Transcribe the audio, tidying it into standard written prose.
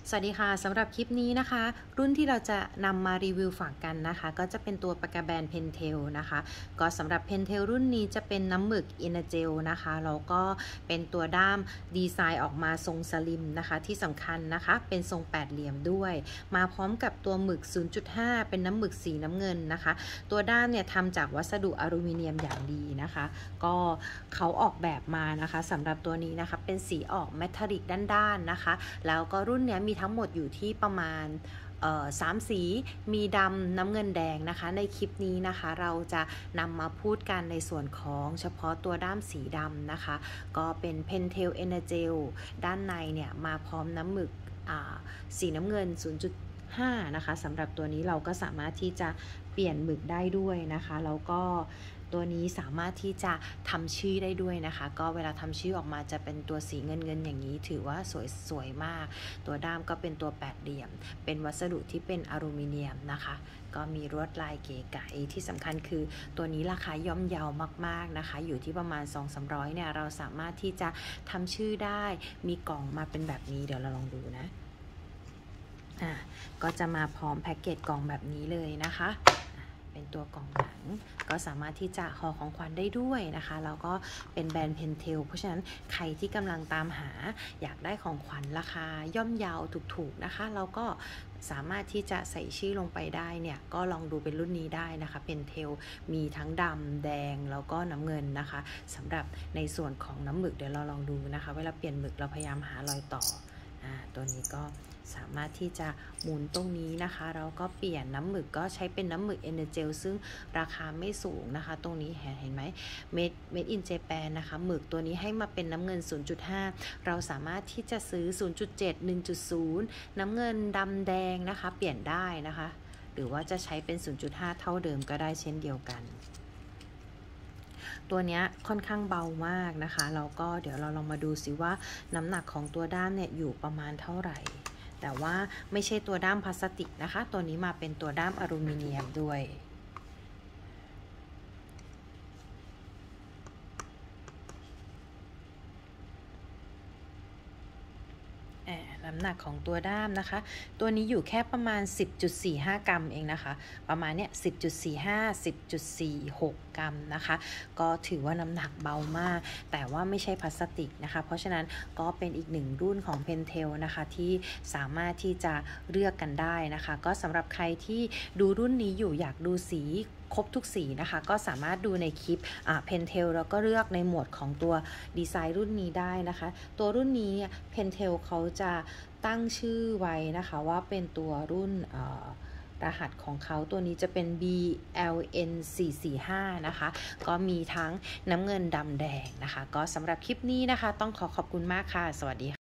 สวัสดีค่ะสำหรับคลิปนี้นะคะรุ่นที่เราจะนำมารีวิวฝากกันนะคะก็จะเป็นตัวปากกาแบนเพนเทลนะคะก็สำหรับเพนเทลรุ่นนี้จะเป็นน้ำหมึกอินเจลนะคะแล้วก็เป็นตัวด้ามดีไซน์ออกมาทรงสลิมนะคะที่สำคัญนะคะเป็นทรงแปดเหลี่ยมด้วยมาพร้อมกับตัวหมึก 0.5 เป็นน้ำหมึกสีน้ำเงินนะคะตัวด้ามเนี่ยทำจากวัสดุอลูมิเนียมอย่างดีนะคะก็เขาออกแบบมานะคะสำหรับตัวนี้นะคะเป็นสีออกเมทัลลิกด้านๆนะคะแล้วก็รุ่นนี้มีทั้งหมดอยู่ที่ประมาณ3 สีมีดำน้ำเงินแดงนะคะในคลิปนี้นะคะเราจะนำมาพูดกันในส่วนของเฉพาะตัวด้ามสีดำนะคะก็เป็น Pentel Energel ด้านในเนี่ยมาพร้อมน้ำหมึกสีน้ำเงิน 0.5 นะคะสำหรับตัวนี้เราก็สามารถที่จะเปลี่ยนหมึกได้ด้วยนะคะแล้วก็ตัวนี้สามารถที่จะทำชื่อได้ด้วยนะคะก็เวลาทำชื่อออกมาจะเป็นตัวสีเงินอย่างนี้ถือว่าสวยมากตัวด้ามก็เป็นตัวแปดเหลี่ยมเป็นวัสดุที่เป็นอลูมิเนียมนะคะก็มีลวดลายเก๋ไก๋ที่สำคัญคือตัวนี้ราคาย่อมเยาวมากๆนะคะอยู่ที่ประมาณ 200-300 เนี่ยเราสามารถที่จะทำชื่อได้มีกล่องมาเป็นแบบนี้เดี๋ยวเราลองดูนะก็จะมาพร้อมแพ็กเกจกล่องแบบนี้เลยนะคะเป็นตัวกล่องหนังก็สามารถที่จะห่อของขวัญได้ด้วยนะคะแล้วก็เป็นแบรนด์เพนเทลเพราะฉะนั้นใครที่กำลังตามหาอยากได้ของขวัญราคาย่อมเยาถูกๆนะคะเราก็สามารถที่จะใส่ชื่อลงไปได้เนี่ยก็ลองดูเป็นรุ่นนี้ได้นะคะเพนเทลมีทั้งดำแดงแล้วก็น้ำเงินนะคะสำหรับในส่วนของน้ำหมึกเดี๋ยวเราลองดูนะคะเวลาเปลี่ยนหมึกเราพยายามหารอยต่อตัวนี้ก็สามารถที่จะหมุนตรงนี้นะคะเราก็เปลี่ยนน้ำหมึกก็ใช้เป็นน้ำหมึก Energel ซึ่งราคาไม่สูงนะคะตรงนี้เห็นไหม Made in Japan นะคะหมึกตัวนี้ให้มาเป็นน้ำเงิน 0.5 เราสามารถที่จะซื้อ 0.7 1.0 น้ำเงินดำแดงนะคะเปลี่ยนได้นะคะหรือว่าจะใช้เป็น 0.5 เท่าเดิมก็ได้เช่นเดียวกันตัวนี้ค่อนข้างเบามากนะคะแล้วก็เดี๋ยวเราลองมาดูซิว่าน้ำหนักของตัวด้ามเนี่ยอยู่ประมาณเท่าไหร่แต่ว่าไม่ใช่ตัวด้ามพลาสติกนะคะตัวนี้มาเป็นตัวด้ามอลูมิเนียมด้วยน้ำหนักของตัวด้ามนะคะตัวนี้อยู่แค่ประมาณ 10.45 กรัมเองนะคะประมาณเนี้ย 10.45 10.46 กรัมนะคะก็ถือว่าน้ำหนักเบามากแต่ว่าไม่ใช่พลาสติกนะคะเพราะฉะนั้นก็เป็นอีกหนึ่งรุ่นของ Pentel นะคะที่สามารถที่จะเลือกกันได้นะคะก็สำหรับใครที่ดูรุ่นนี้อยู่อยากดูสีครบทุกสีนะคะก็สามารถดูในคลิปPentel แล้วก็เลือกในหมวดของตัวดีไซน์รุ่นนี้ได้นะคะตัวรุ่นนี้Pentel เขาจะตั้งชื่อไว้นะคะว่าเป็นตัวรุ่นรหัสของเขาตัวนี้จะเป็น BLN445 นะคะก็มีทั้งน้ำเงินดำแดงนะคะก็สำหรับคลิปนี้นะคะต้องขอบคุณมากค่ะสวัสดีค่ะ